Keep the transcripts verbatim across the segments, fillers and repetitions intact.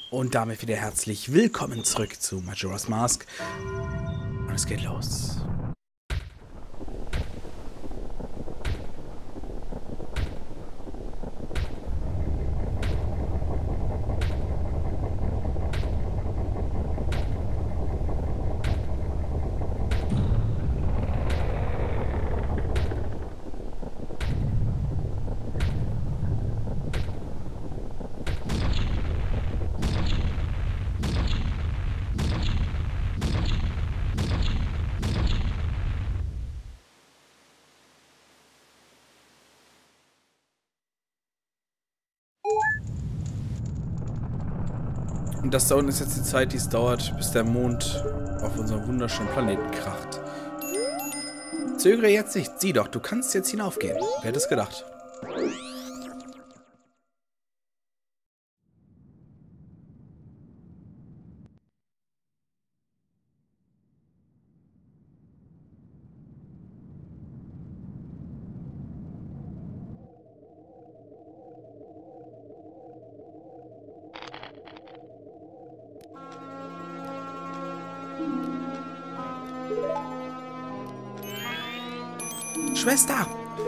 Und damit wieder herzlich willkommen zurück zu Majora's Mask. Und es geht los. Und das da unten ist jetzt die Zeit, die es dauert, bis der Mond auf unserem wunderschönen Planeten kracht. Zögere jetzt nicht. Sieh doch, du kannst jetzt hinaufgehen. Wer hätte es gedacht? Schwester!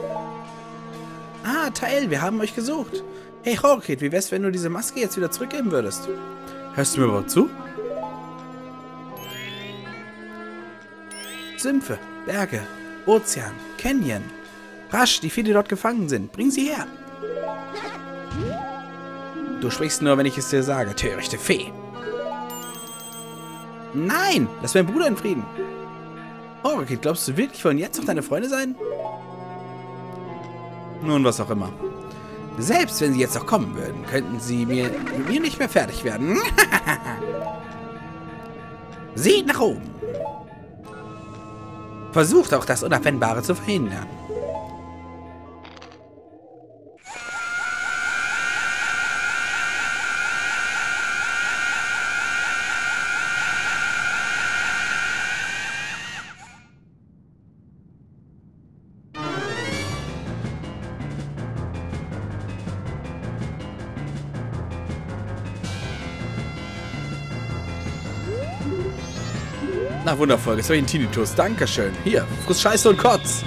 Ah, Tael, wir haben euch gesucht. Hey, Horkid, wie wär's, wenn du diese Maske jetzt wieder zurückgeben würdest? Hörst du mir überhaupt zu? Sümpfe, Berge, Ozean, Canyon. Rasch, die viele dort gefangen sind. Bring sie her. Du sprichst nur, wenn ich es dir sage, törichte Fee. Nein, lass meinen Bruder in Frieden. Horkid, glaubst du wirklich, wollen jetzt noch deine Freunde sein? Nun, was auch immer. Selbst wenn sie jetzt noch kommen würden, könnten sie mir, mit mir nicht mehr fertig werden. Seht nach oben. Versucht auch das Unabwendbare zu verhindern. Na, wundervoll. Jetzt habe ich einen Tinnitus. Dankeschön. Hier, friss Scheiße und Kotz.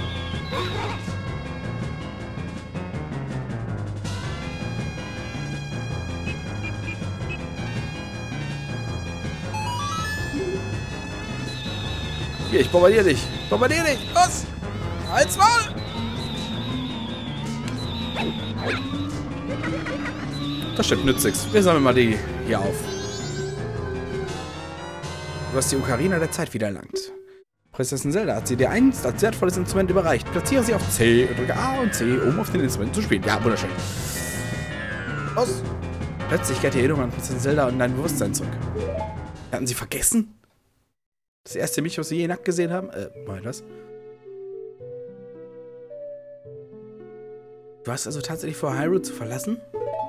Hier, ich bombardiere dich. Ich bombardiere dich. Los. Halt's Maul. Das stimmt, nützt nichts. Wir sammeln mal die hier auf. Du hast die Ocarina der Zeit wiedererlangt. Prinzessin Zelda hat sie dir einst als wertvolles Instrument überreicht. Platziere sie auf C und drücke A und C, um auf den Instrument zu spielen. Ja, wunderschön. Los! Plötzlich kehrt die Erinnerung an Prinzessin Zelda und dein Bewusstsein zurück. Hatten sie vergessen? Das erste Mich, was sie je nackt gesehen haben? Äh, mal das? Du hast also tatsächlich vor, Hyrule zu verlassen?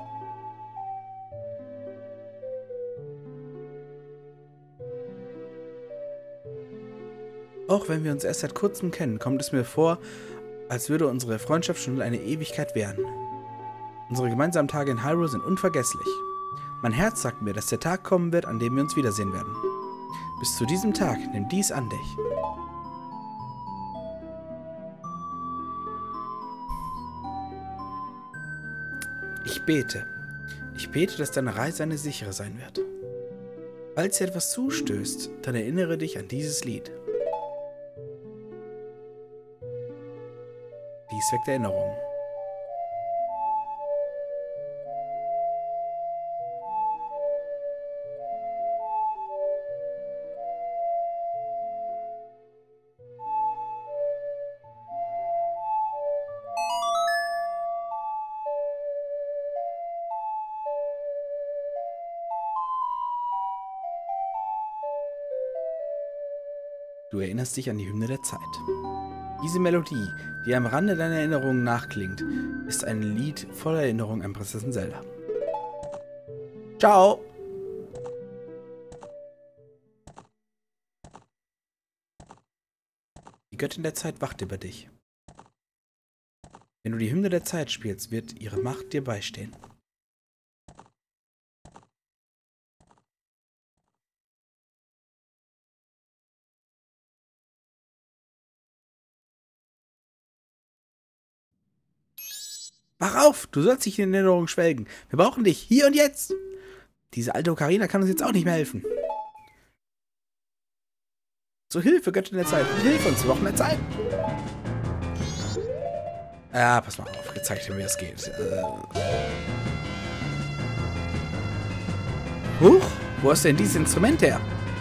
Auch wenn wir uns erst seit kurzem kennen, kommt es mir vor, als würde unsere Freundschaft schon eine Ewigkeit währen. Unsere gemeinsamen Tage in Hyrule sind unvergesslich. Mein Herz sagt mir, dass der Tag kommen wird, an dem wir uns wiedersehen werden. Bis zu diesem Tag, nimm dies an dich. Ich bete. Ich bete, dass deine Reise eine sichere sein wird. Falls dir etwas zustößt, dann erinnere dich an dieses Lied. Dies weckt Erinnerungen. Du erinnerst dich an die Hymne der Zeit. Diese Melodie, die am Rande deiner Erinnerungen nachklingt, ist ein Lied voller Erinnerung an Prinzessin Zelda. Ciao! Die Göttin der Zeit wacht über dich. Wenn du die Hymne der Zeit spielst, wird ihre Macht dir beistehen. Wach auf! Du sollst nicht in Erinnerung schwelgen. Wir brauchen dich, hier und jetzt! Diese alte Ocarina kann uns jetzt auch nicht mehr helfen. Zur Hilfe, Göttin der Zeit. Hilf uns, wir brauchen mehr Zeit. Ja, pass mal auf. Gezeigt mir, wie es geht. Äh. Huch, wo ist denn dieses Instrument her?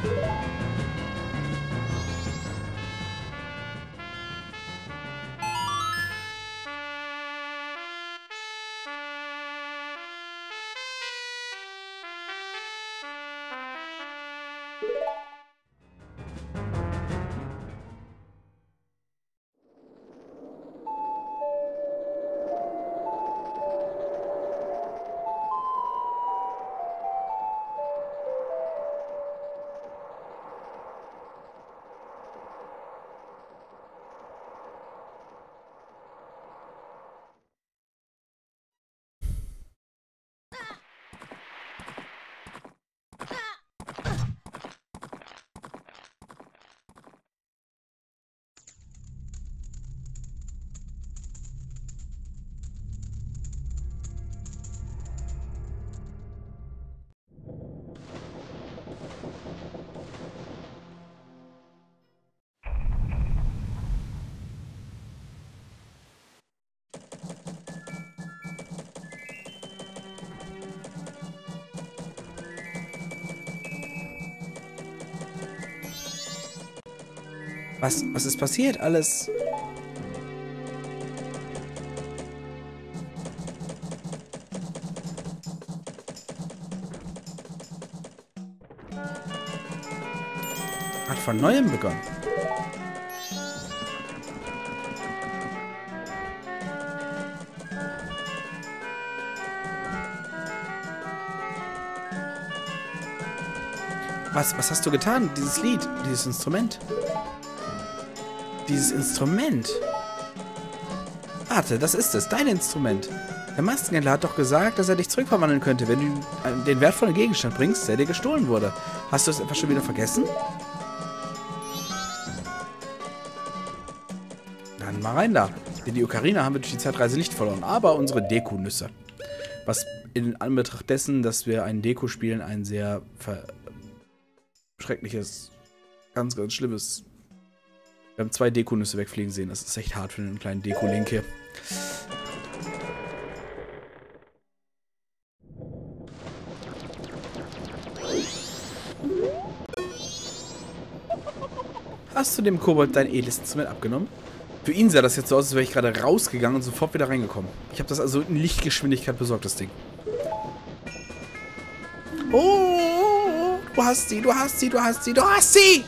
Was, was ist passiert? Alles... hat von Neuem begonnen. Was, was hast du getan? Dieses Lied, dieses Instrument. Dieses Instrument. Warte, das ist es. Dein Instrument. Der Maskenhändler hat doch gesagt, dass er dich zurückverwandeln könnte, wenn du den wertvollen Gegenstand bringst, der dir gestohlen wurde. Hast du es etwas schon wieder vergessen? Dann mal rein da. Denn die Ocarina haben wir durch die Zeitreise nicht verloren, aber unsere Deko-Nüsse. Was in Anbetracht dessen, dass wir ein Deko spielen, ein sehr schreckliches, ganz, ganz schlimmes. Wir haben zwei Deko-Nüsse wegfliegen sehen. Das ist echt hart für einen kleinen Deko-Link hier. Hast du dem Kobold dein edles Instrument abgenommen? Für ihn sah das jetzt so aus, als wäre ich gerade rausgegangen und sofort wieder reingekommen. Ich habe das also in Lichtgeschwindigkeit besorgt, das Ding. Oh, du hast sie, du hast sie, du hast sie, du hast sie!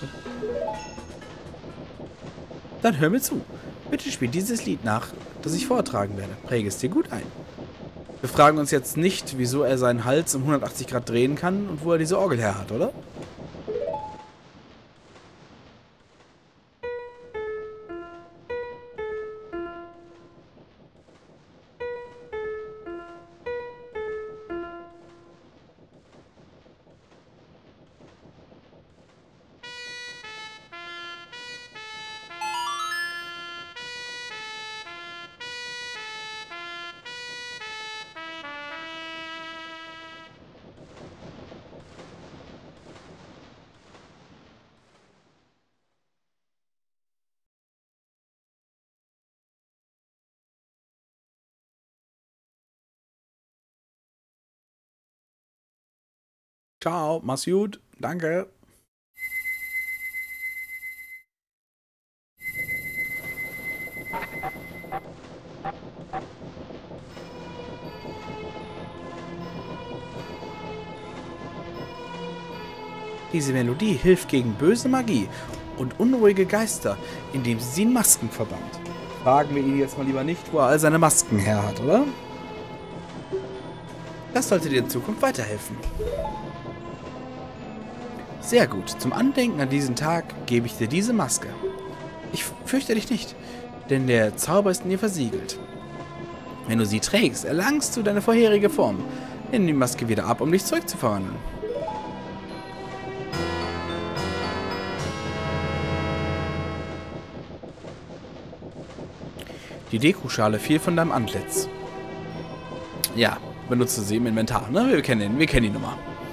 Dann hör mir zu. Bitte spiel dieses Lied nach, das ich vortragen werde. Präge es dir gut ein. Wir fragen uns jetzt nicht, wieso er seinen Hals um hundertachtzig Grad drehen kann und wo er diese Orgel her hat, oder? Ciao, mach's gut. Danke. Diese Melodie hilft gegen böse Magie und unruhige Geister, indem sie sie in Masken verbannt. Fragen wir ihn jetzt mal lieber nicht, wo er all seine Masken her hat, oder? Das sollte dir in Zukunft weiterhelfen. Sehr gut. Zum Andenken an diesen Tag gebe ich dir diese Maske. Ich fürchte dich nicht, denn der Zauber ist in dir versiegelt. Wenn du sie trägst, erlangst du deine vorherige Form. Nimm die Maske wieder ab, um dich zurückzuverwandeln. Die Dekoschale fiel von deinem Antlitz. Ja, benutze sie im Inventar, ne? Wir kennen ihn, wir kennen die Nummer.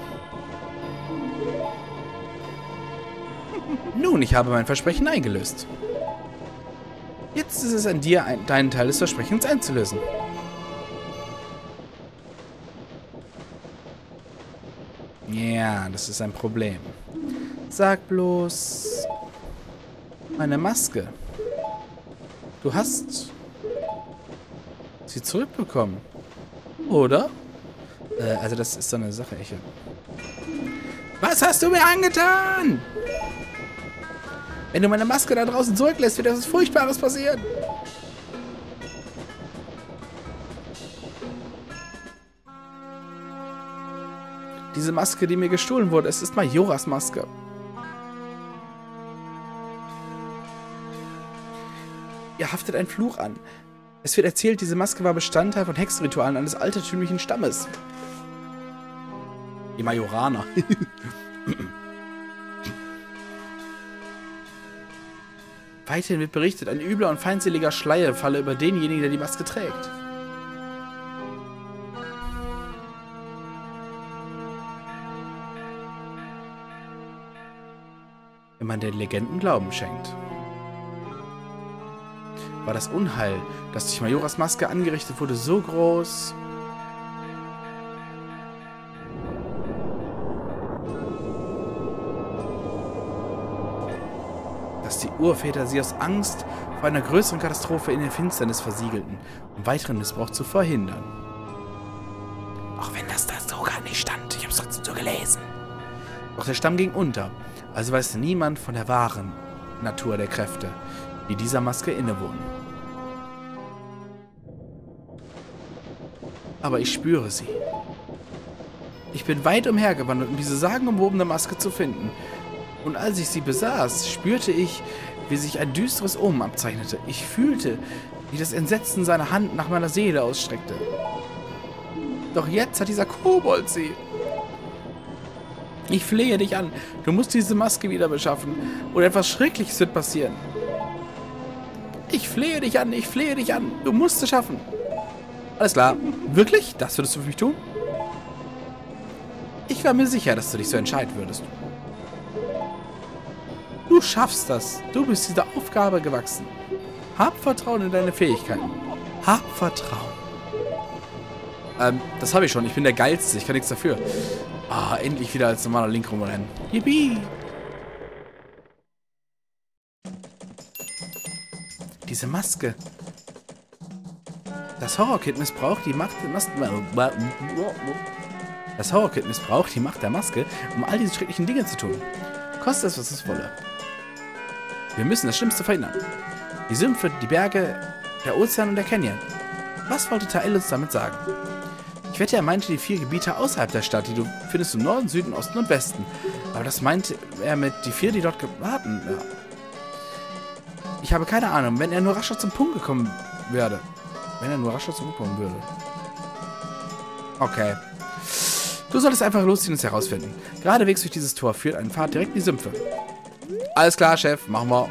Nun, ich habe mein Versprechen eingelöst. Jetzt ist es an dir, ein, deinen Teil des Versprechens einzulösen. Ja, das ist ein Problem. Sag bloß... Meine Maske. Du hast... sie zurückbekommen. Oder? Äh, also das ist so eine Sache, Echo. Was hast du mir angetan? Wenn du meine Maske da draußen zurücklässt, wird etwas Furchtbares passieren. Diese Maske, die mir gestohlen wurde, es ist Majoras Maske. Ihr haftet einen Fluch an. Es wird erzählt, diese Maske war Bestandteil von Hexenritualen eines altertümlichen Stammes. Die Majoraner. Weiterhin wird berichtet, ein übler und feindseliger Schleier falle über denjenigen, der die Maske trägt. Wenn man den Legenden Glauben schenkt. War das Unheil, das durch Majoras Maske angerichtet wurde, so groß... dass die Urväter sie aus Angst vor einer größeren Katastrophe in der Finsternis versiegelten, um weiteren Missbrauch zu verhindern. Auch wenn das da so gar nicht stand, ich habe es trotzdem so gelesen. Doch der Stamm ging unter, also weiß niemand von der wahren Natur der Kräfte, die dieser Maske innewohnen. Aber ich spüre sie. Ich bin weit umhergewandert, um diese sagenumwobene Maske zu finden. Und als ich sie besaß, spürte ich, wie sich ein düsteres Omen abzeichnete. Ich fühlte, wie das Entsetzen seiner Hand nach meiner Seele ausstreckte. Doch jetzt hat dieser Kobold sie. Ich flehe dich an. Du musst diese Maske wieder beschaffen. Oder etwas Schreckliches wird passieren. Ich flehe dich an, ich flehe dich an. Du musst es schaffen. Alles klar. Wirklich? Das würdest du für mich tun? Ich war mir sicher, dass du dich so entscheiden würdest. Du schaffst das. Du bist dieser Aufgabe gewachsen. Hab Vertrauen in deine Fähigkeiten. Hab Vertrauen. Ähm, das habe ich schon. Ich bin der Geilste. Ich kann nichts dafür. Ah, endlich wieder als normaler Link rumrennen. Yippie! Diese Maske. Das Horrorkit missbraucht die Macht der Maske. Das Horrorkit missbraucht die Macht der Maske, um all diese schrecklichen Dinge zu tun. Kostet es, was es wolle. Wir müssen das Schlimmste verhindern. Die Sümpfe, die Berge, der Ozean und der Canyon. Was wollte Tael uns damit sagen? Ich wette, er meinte die vier Gebiete außerhalb der Stadt, die du findest im Norden, Süden, Osten und Westen. Aber das meinte er mit die vier, die dort warten. Ja. Ich habe keine Ahnung, wenn er nur rascher zum Punkt gekommen wäre. Wenn er nur rascher zum Punkt kommen würde. Okay. Du solltest einfach losziehen und es herausfinden. Geradewegs durch dieses Tor führt ein Pfad direkt in die Sümpfe. Alles klar, Chef. Machen wir.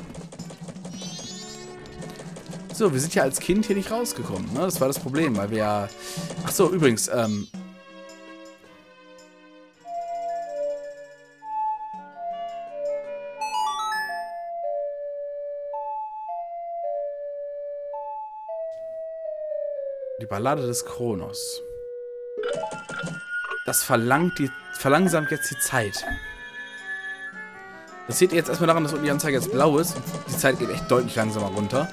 So, wir sind ja als Kind hier nicht rausgekommen. Ne? Das war das Problem, weil wir ja... Ach so, übrigens, ähm... die Ballade des Kronos. Das verlangt die, verlangsamt jetzt die Zeit. Das seht ihr jetzt erstmal daran, dass unten die Anzeige jetzt blau ist. Die Zeit geht echt deutlich langsamer runter.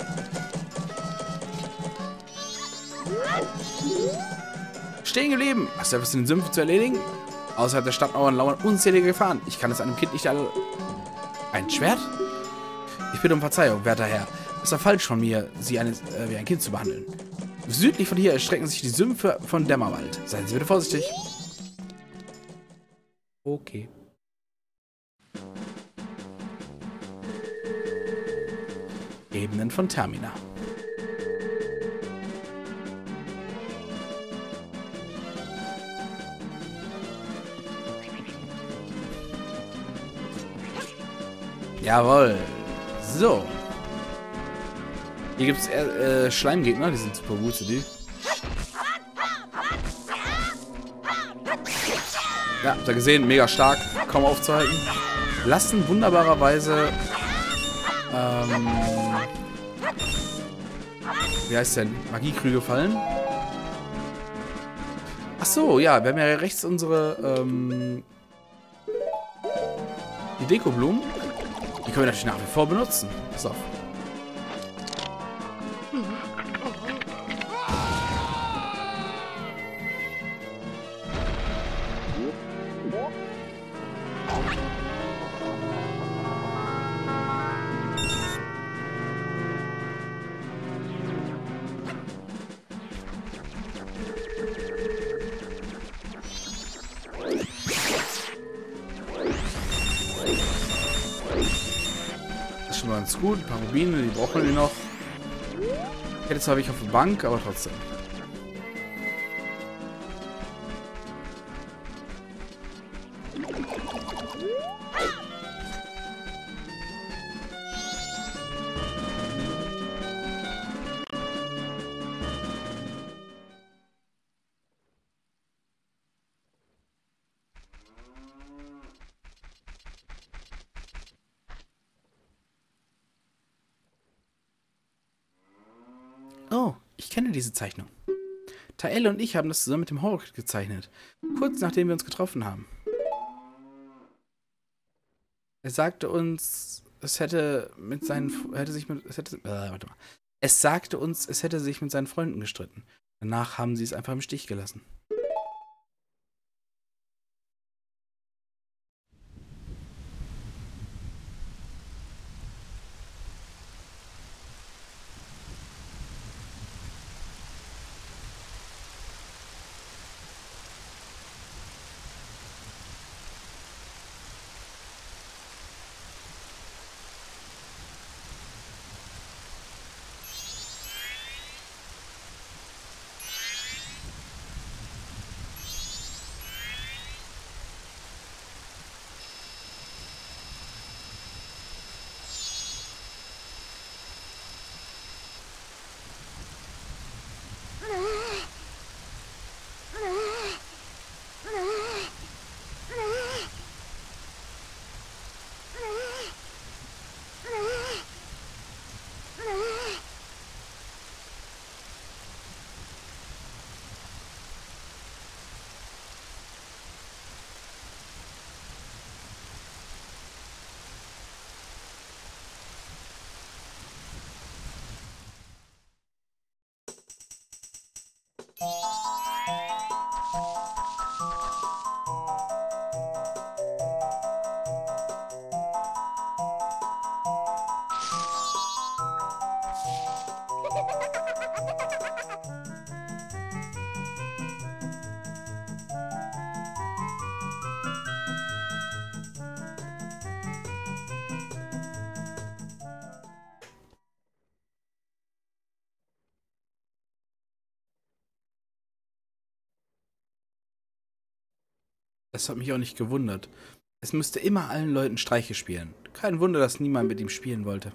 Stehen geblieben. Hast du etwas in den Sümpfen zu erledigen? Außerhalb der Stadtmauern lauern unzählige Gefahren. Ich kann es einem Kind nicht alle... Ein Schwert? Ich bitte um Verzeihung, werter Herr. Es war falsch von mir, Sie eine, äh, wie ein Kind zu behandeln. Südlich von hier erstrecken sich die Sümpfe von Dämmerwald. Seien Sie bitte vorsichtig. Okay. Ebenen von Termina. Jawohl. So. Hier gibt es äh, Schleimgegner, die sind super gut zu die. Ja, habt ihr gesehen, mega stark, kaum aufzuhalten. Lassen wunderbarerweise, ähm, wie heißt denn, Magiekrüge fallen. Ach so, ja, wir haben ja rechts unsere, ähm, die Dekoblumen. Die können wir natürlich nach wie vor benutzen. Pass auf. Schon mal ganz gut. Ein paar Rubine, die brauchen wir noch. Ich hätte zwar welche auf der Bank, aber trotzdem. Oh, ich kenne diese Zeichnung. Tael und ich haben das zusammen mit dem Horror-Kit gezeichnet. Kurz nachdem wir uns getroffen haben. Er sagte uns, es hätte mit seinen... hätte sich mit... Es hätte, äh, warte mal. Es sagte uns, es hätte sich mit seinen Freunden gestritten. Danach haben sie es einfach im Stich gelassen. Das hat mich auch nicht gewundert. Es müsste immer allen Leuten Streiche spielen. Kein Wunder, dass niemand mit ihm spielen wollte.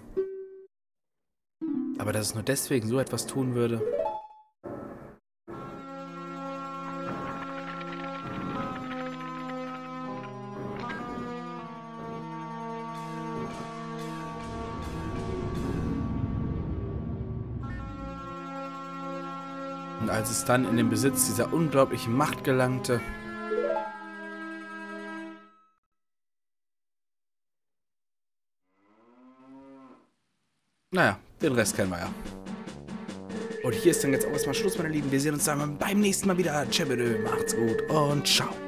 Aber dass es nur deswegen so etwas tun würde. Und als es dann in den Besitz dieser unglaublichen Macht gelangte, naja, den Rest kennen wir ja. Und hier ist dann jetzt auch erstmal Schluss, meine Lieben. Wir sehen uns dann beim nächsten Mal wieder. Tschüss, macht's gut und ciao.